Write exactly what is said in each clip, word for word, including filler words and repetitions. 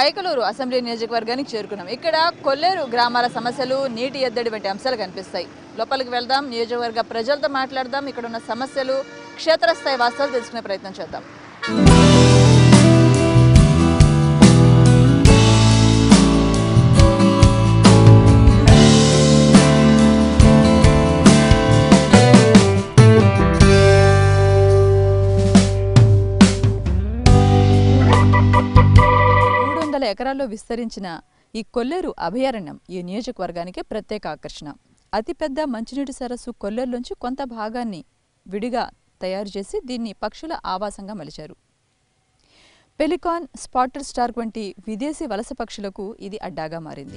Kaikaluru assembly నియోజకవర్గానికి చేరుకున్నాం. ఇక్కడ కొల్లేరు గ్రామాల సమస్యలు, నీటి ఎద్దడి వంటి అంశాలు కనిపిస్తాయి. లోపలికి వెళ్దాం, నియోజకవర్గ ప్రజలతో మాట్లాడదాం, ఇక్కడ ఉన్న సమస్యలు, క్షేత్రస్థాయి వాస్తవాలు తెలుసుకునే ప్రయత్నం చేద్దాం. ఎకరాల్లో విస్తరించిన ఈ కొల్లేరు అభయారణ్యం ఈ నియోజకవర్గానికి ప్రత్యేక ఆకర్షణ. అతిపెద్ద మంచినీటి సరస్సు కొల్లేరులోంచి కొంత భాగాన్ని విడిగా తయారు చేసి దీన్ని పక్షుల ఆవాసంగా మలిచారు. పెలికాన్, స్పాటెడ్ స్టార్క్ వంటి విదేశీ వలస పక్షులకు ఇది అడ్డాగా మారింది.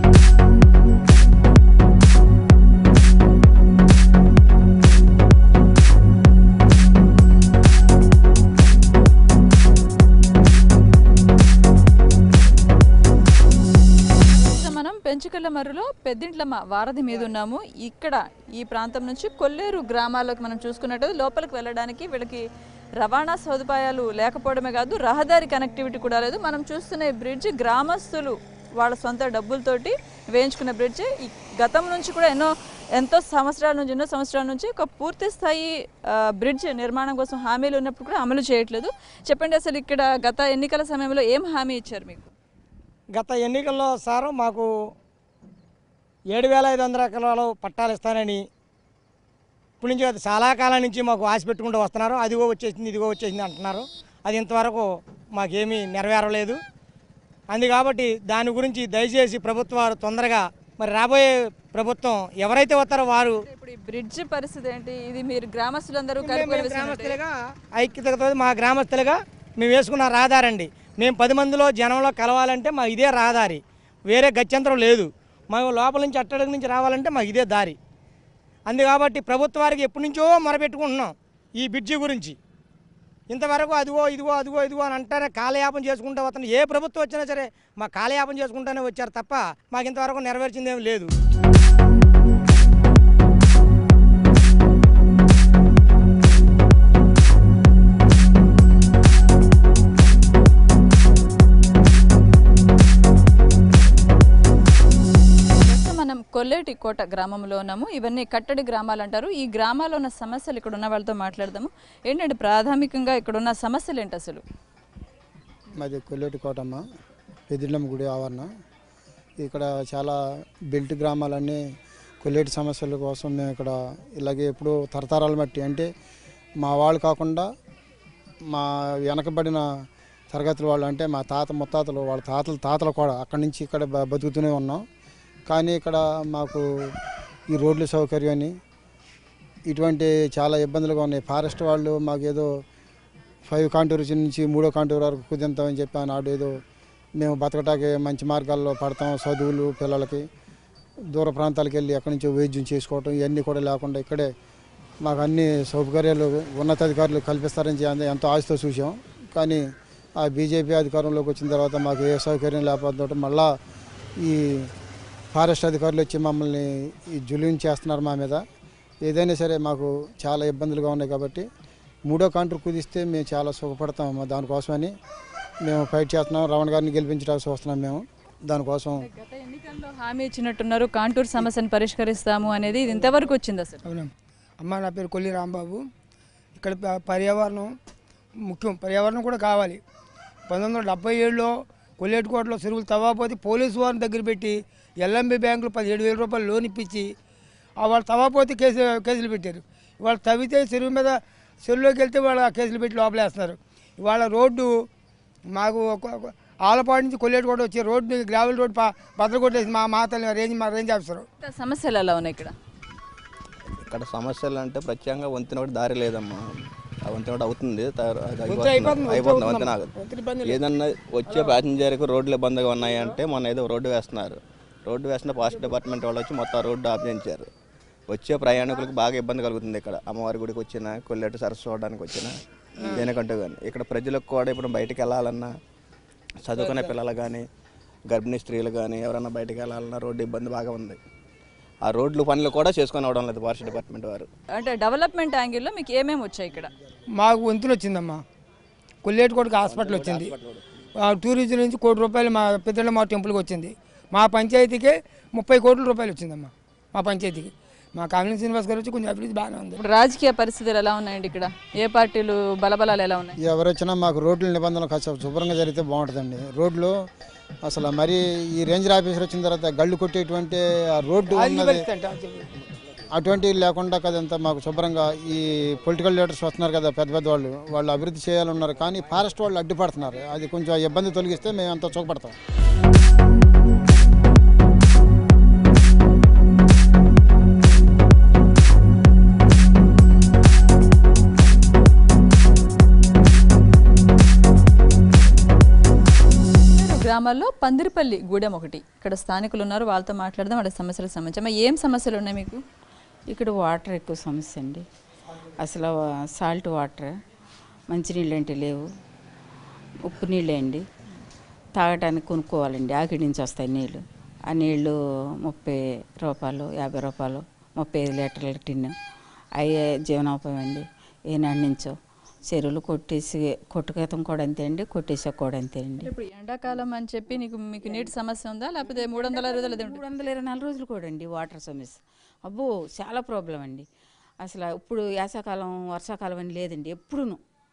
పెంచుకల్ల మర్రులో పెద్దింట్లమ్మ వారధి మీద ఉన్నాము. ఇక్కడ ఈ ప్రాంతం నుంచి కొల్లేరు గ్రామాల్లోకి మనం చూసుకున్నట్టు లోపలికి వెళ్ళడానికి వీళ్ళకి రవాణా సదుపాయాలు లేకపోవడమే కాదు, రహదారి కనెక్టివిటీ కూడా లేదు. మనం చూస్తున్న ఈ బ్రిడ్జ్ గ్రామస్తులు వాళ్ళ సొంత డబ్బులతోటి వేయించుకున్న బ్రిడ్జ్. ఈ గతం నుంచి కూడా ఎన్నో ఎంతో సంవత్సరాల నుంచి ఎన్నో సంవత్సరాల నుంచి ఒక పూర్తి స్థాయి బ్రిడ్జ్ నిర్మాణం కోసం హామీలు ఉన్నప్పుడు కూడా అమలు చేయట్లేదు. చెప్పండి, అసలు ఇక్కడ గత ఎన్నికల సమయంలో ఏం హామీ ఇచ్చారు మీకు? గత ఎన్నికల్లో సారు మాకు ఏడు వేల ఐదు వందల ఎకరాలు పట్టాలు ఇస్తానని ఇప్పటి నుంచి చాలా కాలం నుంచి మాకు ఆశ పెట్టుకుంటూ వస్తున్నారు. అదిగో వచ్చేసింది, ఇదిగో వచ్చేసింది అంటున్నారు. అది ఇంతవరకు మాకేమీ నెరవేరలేదు. అందు కాబట్టి దాని గురించి దయచేసి ప్రభుత్వాలు తొందరగా, మరి రాబోయే ప్రభుత్వం ఎవరైతే వస్తారో వారు. ఇప్పుడు ఈ బ్రిడ్జ్ పరిస్థితి ఏంటి? ఇది మీరు గ్రామస్తులందరూ గ్రామస్తులుగా ఐక్యతతో మా గ్రామస్తులుగా మేము వేసుకున్న రహదారండి. మేము పది మందిలో జనంలో కలవాలంటే మా ఇదే రహదారి, వేరే గత్యంతరం లేదు. మేము లోపల నుంచి అట్టడుగు నుంచి రావాలంటే మాకు ఇదే దారి. అందు కాబట్టి ప్రభుత్వానికి ఎప్పటి నుంచో మొరపెట్టుకుంటున్నాం ఈ బ్రిడ్జి గురించి. ఇంతవరకు అదిగో ఇదిగో అదిగో ఇదిగో అని అంటారే కాలయాపన చేసుకుంటూ వస్తున్నాం. ఏ ప్రభుత్వం వచ్చినా సరే మా కాలయాపన చేసుకుంటూనే వచ్చారు తప్ప మాకు ఇంతవరకు నెరవేర్చిందేమీ లేదు. కొల్లేటి కోట గ్రామంలో ఉన్నాము. ఇవన్నీ కట్టడి గ్రామాలు అంటారు. ఈ గ్రామాల్లో ఉన్న సమస్యలు ఇక్కడ ఉన్న వాళ్ళతో మాట్లాడదాము. ఏంటంటే ప్రాథమికంగా ఇక్కడ ఉన్న సమస్యలు ఏంటి అసలు? మాది కొల్లేటి కోటమ్మ, పెద్దింట్లమ్మ గుడి ఆవరణ. ఇక్కడ చాలా బెల్ట్ గ్రామాలన్నీ కొల్లేటి సమస్యల కోసం మేము ఇక్కడ ఇలాగే ఎప్పుడు తరతరాలు బట్టి, అంటే మా వాళ్ళు కాకుండా మా వెనకబడిన తరగతుల వాళ్ళు, అంటే మా తాత ముత్తాతలు, వాళ్ళ తాతలు తాతలు కూడా అక్కడి నుంచి ఇక్కడ బతుకుతూనే ఉన్నాం. కానీ ఇక్కడ మాకు ఈ రోడ్ల సౌకర్యాన్ని ఇటువంటి చాలా ఇబ్బందులుగా ఉన్నాయి. ఫారెస్ట్ వాళ్ళు మాకు ఏదో ఫైవ్ కాంటూర్ నుంచి మూడో కాంటూర్ వరకు కుదింతామని చెప్పి నాడు ఏదో మేము బతకటానికి మంచి మార్గాల్లో పడతాం. చదువులు పిల్లలకి దూర ప్రాంతాలకు వెళ్ళి అక్కడి నుంచి వైద్యం చేసుకోవటం ఇవన్నీ కూడా లేకుండా ఇక్కడే మాకు అన్ని సౌకర్యాలు ఉన్నతాధికారులు కల్పిస్తారని ఎంతో ఆశతో చూసాం. కానీ ఆ బీజేపీ అధికారంలోకి వచ్చిన తర్వాత మాకు ఏ సౌకర్యం లేకపోతే మళ్ళా ఈ ఫారెస్ట్ అధికారులు వచ్చి మమ్మల్ని ఈ జులుం చేస్తున్నారు మా మీద. ఏదైనా సరే మాకు చాలా ఇబ్బందులుగా ఉన్నాయి కాబట్టి మూడో కాంటూర్ కుదిస్తే మేము చాలా సుఖపడతాం. దానికోసమని మేము ఫైట్ చేస్తున్నాం. రమణ గారిని గెలిపించడానికి చూస్తున్నాం మేము. దానికోసం గత ఎన్నికల్లో హామీ ఇచ్చినట్టున్నారు, కాంటూర్ సమస్యను పరిష్కరిస్తాము అనేది. ఇది ఇంతవరకు వచ్చింది అసలు? అవునా అమ్మ, నా పేరు కొల్లి రాంబాబు. ఇక్కడ పర్యావరణం ముఖ్యం, పర్యావరణం కూడా కావాలి. పంతొమ్మిది వందల డెబ్బై ఏడులో కొల్లేటికోటలో చెరువులు తవ్వకపోతే పోలీసు వారిని దగ్గర పెట్టి ఎల్ఎంబి బ్యాంకులు పదిహేడు వేల రూపాయలు లోన్ ఇప్పించి వాళ్ళు తవ్వకపోతే కేసు కేసులు పెట్టారు. వాళ్ళు తవ్వితే చెరువు మీద చెరువులోకి వెళ్తే వాళ్ళు ఆ కేసులు పెట్టి లోపలేస్తున్నారు. ఇవాళ రోడ్డు మాకు ఆలపాడు నుంచి కొల్లేటికోట వచ్చే రోడ్డు గ్రావెల్ రోడ్డు బద్దలు కొట్టేసి మా మాతల్ని రేంజ్ మా రేంజ్ ఆఫీసర్. సమస్యలు ఎలా ఉన్నాయి ఇక్కడ? ఇక్కడ సమస్యలు అంటే ప్రత్యేకంగా వంతెన ఒకటి దారి లేదమ్మా. ఆ వంతెన ఒకటి అవుతుంది, అయిపోతుంది వంతెన. ఏదన్నా వచ్చే ప్యాసింజర్కి రోడ్లు ఇబ్బందిగా ఉన్నాయంటే మొన్న ఏదో రోడ్డు వేస్తున్నారు. రోడ్డు వేసిన ఫారెస్ట్ డిపార్ట్మెంట్ వాళ్ళు వచ్చి మొత్తం రోడ్డు ఆపించారు. వచ్చే ప్రయాణికులకు బాగా ఇబ్బంది కలుగుతుంది. ఇక్కడ అమ్మవారి గుడికి వచ్చిన, కొల్లేటి సరస్సు చూడడానికి వచ్చిన, దేనికంటూ కానీ ఇక్కడ ప్రజలకు కూడా ఇప్పుడు బయటకు వెళ్ళాలన్నా, చదువుకునే పిల్లలు కానీ, గర్భిణీ స్త్రీలు కానీ ఎవరైనా బయటకు వెళ్ళాలన్నా రోడ్డు ఇబ్బంది బాగా ఉంది. ఆ రోడ్లు పనులు కూడా చేసుకొని అవడం లేదు ఫారెస్ట్ డిపార్ట్మెంట్ వారు. అంటే డెవలప్మెంట్ యాంగిల్లో మీకు ఏమేమి వచ్చాయి ఇక్కడ? మాకు వంతులు వచ్చిందమ్మా, కొల్లేటికోటకి హాస్పిటల్ వచ్చింది, టూరిజం నుంచి కోటి రూపాయలు మా పెద్దమ్మ టెంపుల్కి వచ్చింది. మా పంచాయతీకే ముప్పై కోట్ల రూపాయలు వచ్చిందమ్మా మా పంచాయతీకి. మా కామినేని శ్రీనివాస్ గారు వచ్చి కొంచెం అభివృద్ధి బాగానే ఉంది. ఇప్పుడు రాజకీయ పరిస్థితులు ఎలా ఉన్నాయండి ఇక్కడ? ఏ పార్టీలు బలబలాలు ఎలా ఉన్నాయి? ఎవరు వచ్చినా మాకు రోడ్ల నిబంధనలు కాస్త శుభ్రంగా జరిగితే బాగుంటుందండి. రోడ్లు అసలు మరి ఈ రేంజర్ ఆఫీసర్ వచ్చిన తర్వాత గళ్ళు కొట్టేటువంటి ఆ రోడ్డు ఉన్నది అటువంటివి లేకుండా కదంతా మాకు శుభ్రంగా ఈ పొలిటికల్ లీడర్స్ వస్తున్నారు కదా పెద్ద పెద్ద వాళ్ళు వాళ్ళు అభివృద్ధి చేయాలన్నారు, కానీ ఫారెస్ట్ వాళ్ళు అడ్డుపడుతున్నారు. అది కొంచెం ఇబ్బంది తొలగిస్తే మేము అంతా సుఖపడతాం. గ్రామాల్లో పందిరిపల్లి గూడెం ఒకటి. ఇక్కడ స్థానికులు ఉన్నారు, వాళ్ళతో మాట్లాడదాం. వాళ్ళ సమస్యలకు సంబంధించి ఏం సమస్యలు ఉన్నాయి మీకు? ఇక్కడ వాటర్ ఎక్కువ సమస్య అండి. అసలు సాల్ట్ వాటర్, మంచినీళ్ళు అంటే లేవు, ఉప్పు నీళ్ళే అండి. తాగటానికి కొనుక్కోవాలండి, ఆకిడి నుంచి వస్తాయి నీళ్ళు. ఆ నీళ్ళు ముప్పై రూపాయలు యాభై రూపాయలు ముప్పై ఐదు లీటర్ల టిన్ను అయ్యే జీవనోపాయం అండి. ఏనాటి నుంచో చెరువులు కొట్టేసి కొట్టుకేతం కూడా అంతే అండి, కొట్టేసే కూడా అంతే అండి. ఇప్పుడు ఎండాకాలం అని చెప్పి నీకు మీకు నీటి సమస్య ఉందా, లేకపోతే మూడు వందల అరవై మూడు వందల ఇరవై నాలుగు రోజులు కూడా అండి వాటర్ సమస్య. అబ్బో చాలా ప్రాబ్లం అండి. అసలు ఇప్పుడు వేసవకాలం వర్షాకాలం అని లేదండి, ఎప్పుడును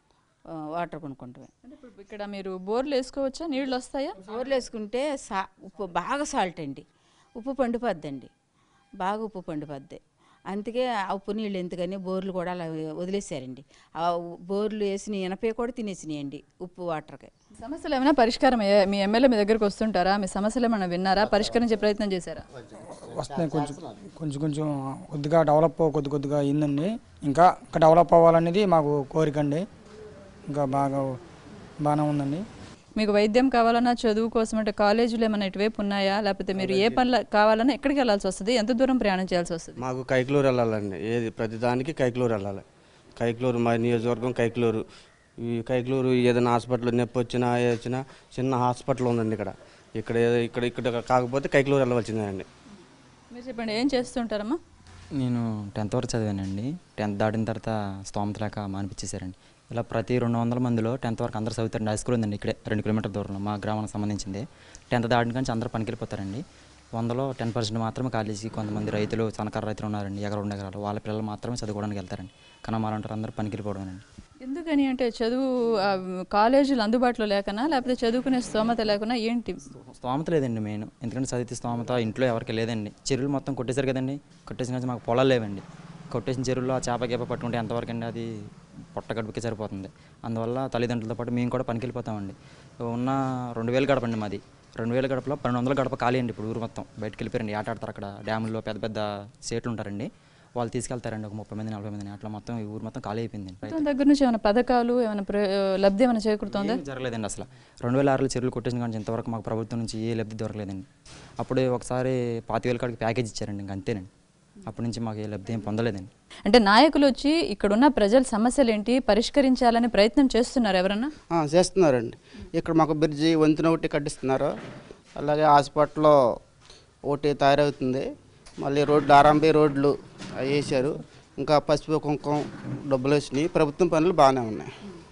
వాటర్ కొనుక్కుంటామే. ఇప్పుడు ఇక్కడ మీరు బోర్లు వేసుకోవచ్చా? నీళ్ళు వస్తాయా? బోర్లు వేసుకుంటే సా ఉప్పు బాగా సాల్ట్ అండి, ఉప్పు పండిపోద్దండి, బాగా ఉప్పు పండిపోద్ది. అందుకే ఆ ఉప్పు నీళ్ళు ఎందుకని బోర్లు కూడా అలా వదిలేసారండి. ఆ బోర్లు వేసిన ఎనపై కూడా తినేసినాయండి ఉప్పు వాటర్కి. సమస్యలు ఏమైనా పరిష్కారం అయ్యాయి? మీ ఎమ్మెల్యే మీ దగ్గరకు వస్తుంటారా? మీ సమస్యలు ఏమైనా విన్నారా? పరిష్కరించే ప్రయత్నం చేశారా? వస్తున్నాయి, కొంచెం కొంచెం కొంచెం కొద్దిగా డెవలప్ కొద్ది కొద్దిగా అయిందండి. ఇంకా ఇంకా డెవలప్ అవ్వాలనేది మాకు కోరిక అండి. ఇంకా బాగా బాగానే ఉందండి. మీకు వైద్యం కావాలన్నా, చదువు కోసం అంటే కాలేజీలు ఏమైనా ఇటువైపు ఉన్నాయా? లేకపోతే మీరు ఏ పనులు కావాలన్నా ఎక్కడికి వెళ్ళాల్సి వస్తుంది? ఎంత దూరం ప్రయాణం చేయాల్సి వస్తుంది? మాకు కైక్లూరు వెళ్ళాలండి. ఏది ప్రతిదానికి కైక్లూరు వెళ్ళాలి. కైక్లూరు మా నియోజకవర్గం కైక్లూరు. ఈ కైక్లూరు ఏదైనా హాస్పిటల్ నొప్పి వచ్చినా ఏ వచ్చినా చిన్న హాస్పిటల్ ఉందండి ఇక్కడ. ఇక్కడ ఇక్కడ ఇక్కడ కాకపోతే కైక్లూరు వెళ్ళవలసిందే అండి. మీరు చెప్పండి, ఏం చేస్తుంటారమ్మా? నేను టెన్త్ వరకు చదివానండి. టెన్త్ దాటిన తర్వాత స్తోమత లేక మానిపించేశారండి. ఇలా ప్రతి రెండు వందల మందిలో టెన్త్ వరకు అందరూ చదువుతారండి. హై స్కూల్ ఉందండి ఇక్కడే రెండు కిలోమీటర్ దూరంలో మా గ్రామానికి సంబంధించింది. టెన్త్ దాటిన కానీ అందరూ పనికి వెళ్ళిపోతారండి. వందలో టెన్ పర్సెంట్ మాత్రమే కాలేజీకి కొంతమంది రైతులు సన్నకారు రైతులు ఉన్నారండి, ఎకరం రెండు ఎకరాలు, వాళ్ళ పిల్లలు మాత్రమే చదువుకోవడానికి వెళ్తారండి. కానీ మాలంటారు అందరూ పనికి వెళ్ళిపోవడమేనండి. ఎందుకని అంటే చదువు కాలేజీలు అందుబాటులో లేకనా, లేకపోతే చదువుకునే స్తోమత లేకున్నా ఏంటి? స్తోమత లేదండి మెయిన్. ఎందుకంటే చదివితే స్తోమత ఇంట్లో ఎవరికి లేదండి. చెరువులు మొత్తం కొట్టేశారు కదండి. కొట్టేసిన కానీ మాకు పొలాలు లేవండి. కొట్టేసిన చెరువుల్లో ఆ చేప గేప పట్టుకుంటే ఎంతవరకు అండి? అది పొట్ట గడుపుకి సరిపోతుంది. అందువల్ల తల్లిదండ్రులతో పాటు మేము కూడా పనికి వెళ్ళిపోతామండి. ఉన్న రెండు వేలు గడపండి మాది. రెండు వేల గడపలో పన్నెండు వందల గడప ఖాళీ అండి. ఇప్పుడు ఊరు మొత్తం బయటకు వెళ్ళిపోయారండి. ఆట ఆడతారు అక్కడ డ్యాముల్లో, పెద్ద పెద్ద సేట్లు ఉంటారండి, వాళ్ళు తీసుకెళ్తారండి. ఒక ముప్పై మంది నలభై మందిని అట్లా మొత్తం ఈ ఊరు మొత్తం ఖాళీ అయిపోయింది. దగ్గర నుంచి ఏమైనా పథకాలు ఏమైనా లబ్ధి ఏమైనా చేకూరుతుందా? జరగలేదండి అసలు. రెండు వేల ఆరులో చెరువులు కొట్టేసిన కానీ ఇంతవరకు మాకు ప్రభుత్వం నుంచి ఏ లబ్ధి దొరకలేదండి. అప్పుడే ఒకసారి పాతి వేల కాడికి ప్యాకేజ్ ఇచ్చారండి, ఇంక అంతేనండి. అప్పటి నుంచి మాకు ఏ లబ్ధి ఏం పొందలేదండి. అంటే నాయకులు వచ్చి ఇక్కడున్న ప్రజల సమస్యలు ఏంటి పరిష్కరించాలని ప్రయత్నం చేస్తున్నారు ఎవరన్నా? చేస్తున్నారండి. ఇక్కడ మాకు బ్రిడ్జి వంతెన ఒకటి కట్టిస్తున్నారు. అలాగే హాస్పిటల్లో ఒకటి తయారవుతుంది. మళ్ళీ రోడ్లు ఆర్ఎంబీ రోడ్లు అవి వేసారు. ఇంకా పసుపు కుంకుమ డబ్బులు వచ్చినాయి. ప్రభుత్వం పనులు బాగానే ఉన్నాయి.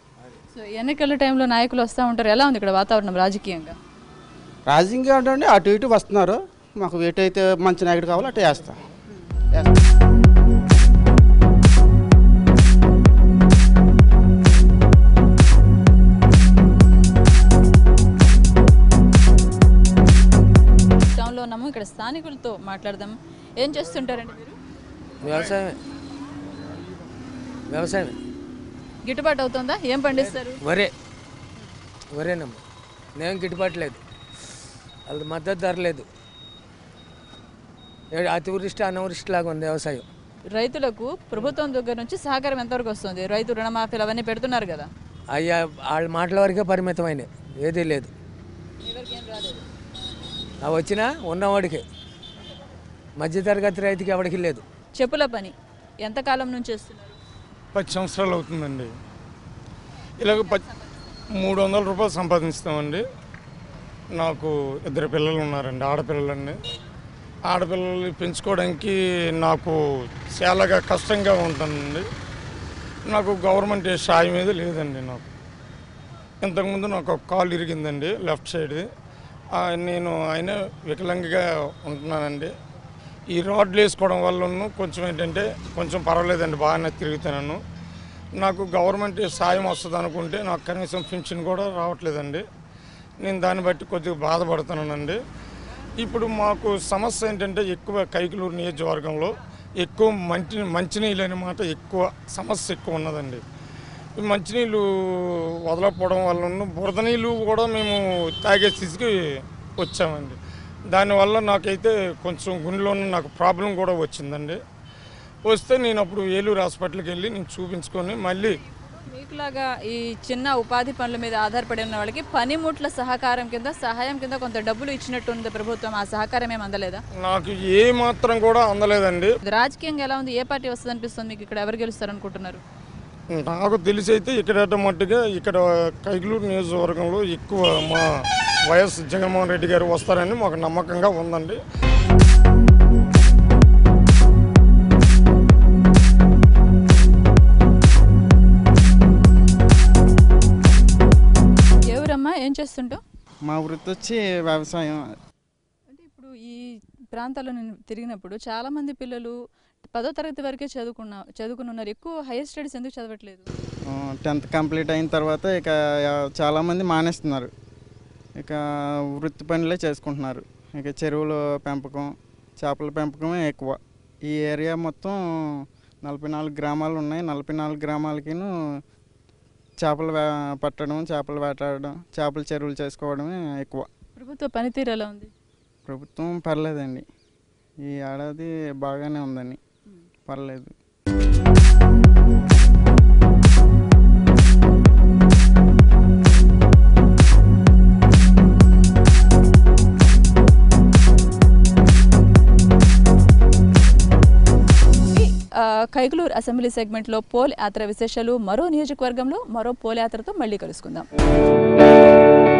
సో ఎన్నికల టైంలో నాయకులు వస్తూ ఉంటారు, ఎలా ఉంది ఇక్కడ వాతావరణం రాజకీయంగా? రాజకీయంగా అంటే అటు ఇటు వస్తున్నారు. మాకు ఎటైతే మంచి నాయకుడు కావాలో అటు వేస్తాం. టౌన్లో ఉన్నాము, ఇక్కడ స్థానికులతో మాట్లాడదాం. ఏం చేస్తుంటారండి మీరు? వ్యవసాయమే వ్యవసాయమే గిట్టుబాటు అవుతుందా? ఏం పండిస్తారు? వరే వరేనమ్మా. నేను గిట్టుబాటు లేదు, అది మద్దతు ధర లేదు. అతివృష్టి అనావృష్టి లాగా ఉంది వ్యవసాయం. రైతులకు ప్రభుత్వం దగ్గర నుంచి సహకారం ఎంతవరకు వస్తుంది? రైతు రుణమాఫీలు అవన్నీ పెడుతున్నారు కదా. అయ్యా వాళ్ళ మాటల వరకే పరిమితమైనవి, ఏదీ లేదు. అవి వచ్చినా ఉన్నవాడికి, మధ్యతరగతి రైతుకి ఎవరికి లేదు. చెప్పుల పని ఎంతకాలం నుంచి చేస్తున్నారు? పది సంవత్సరాలు అవుతుందండి. ఇలాగ ప మూడు వందల రూపాయలు సంపాదిస్తామండి. నాకు ఇద్దరు పిల్లలు ఉన్నారండి, ఆడపిల్లలండి. ఆడపిల్లల్ని పెంచుకోవడానికి నాకు చాలాగా కష్టంగా ఉంటుందండి. నాకు గవర్నమెంట్ సాయం మీద లేదండి. నాకు ఇంతకుముందు నాకు ఒక కాలు ఇరిగిందండి లెఫ్ట్ సైడ్. నేను ఆయన వికలాంగిగా ఉంటున్నానండి. ఈ రాడ్లు వేసుకోవడం వల్ల కొంచెం ఏంటంటే కొంచెం పర్వాలేదండి, బాగానే తిరుగుతున్నాను. నాకు గవర్నమెంట్ సాయం వస్తుంది అనుకుంటే నాకు కనీసం పెన్షన్ కూడా రావట్లేదండి. నేను దాన్ని బట్టి కొద్దిగా బాధపడుతున్నానండి. ఇప్పుడు మాకు సమస్య ఏంటంటే ఎక్కువ కైకలూరు నియోజకవర్గంలో ఎక్కువ మంచి మంచినీళ్ళు అన్నమాట ఎక్కువ సమస్య ఎక్కువ ఉన్నదండి. ఈ మంచినీళ్ళు వదలకపోవడం వల్ల బురద నీళ్ళు కూడా మేము తాగే స్థితికి వచ్చామండి. దానివల్ల నాకైతే కొంచెం గుండెలో నాకు ప్రాబ్లం కూడా వచ్చిందండి. వస్తే నేను అప్పుడు ఏలూరు హాస్పిటల్కి వెళ్ళి నేను చూపించుకొని మళ్ళీ మీకులాగా ఈ చిన్న ఉపాధి పనుల మీద ఆధారపడి ఉన్న వాళ్ళకి పనిముట్ల సహకారం కింద సహాయం కింద కొంత డబ్బులు ఇచ్చినట్టుంది ప్రభుత్వం. ఆ సహకారం ఏమి అందలేదా? నాకు ఏ మాత్రం కూడా అందలేదండి. రాజకీయంగా ఎలా ఉంది? ఏ పార్టీ వస్తుంది అనిపిస్తుంది మీకు? ఇక్కడ ఎవరు గెలుస్తారు అనుకుంటున్నారు? నాకు తెలిసి అయితే ఇక్కడ మట్టుగా ఇక్కడ కైకలూరు నియోజకవర్గంలో ఎక్కువ మా వైఎస్ జగన్మోహన్ రెడ్డి గారు వస్తారని మాకు నమ్మకంగా ఉందండి. ఎవరమ్మా, ఏం చేస్తుంటావు? మా వృత్తి వచ్చి వ్యవసాయం. అంటే ఇప్పుడు ఈ ప్రాంతాల్లో నేను తిరిగినప్పుడు చాలామంది పిల్లలు పదో తరగతి వరకే చదువుకున్న చదువుకుని ఉన్నారు. ఎక్కువ హైయర్ స్టడీస్ ఎందుకు చదవట్లేదు? టెన్త్ కంప్లీట్ అయిన తర్వాత ఇక చాలామంది మానేస్తున్నారు. ఇక వృత్తి పనులే చేసుకుంటున్నారు. ఇక చెరువుల పెంపకం, చేపల పెంపకమే ఎక్కువ. ఈ ఏరియా మొత్తం నలభై నాలుగు గ్రామాలు ఉన్నాయి. నలభై నాలుగు గ్రామాలకిను చేపలు పట్టడం, చేపలు వేటాడడం, చేపల చెరువులు చేసుకోవడమే ఎక్కువ. ప్రభుత్వ పనితీరు ఎలా ఉంది? ప్రభుత్వం పర్లేదండి. ఈ ఏడాది బాగానే ఉందని, పర్లేదు. కైకలూరు అసెంబ్లీ సెగ్మెంట్లో పోల్ యాత్ర విశేషాలు మరో నియోజకవర్గంలో మరో పోల్ యాత్రతో మళ్ళీ కలుసుకుందాం.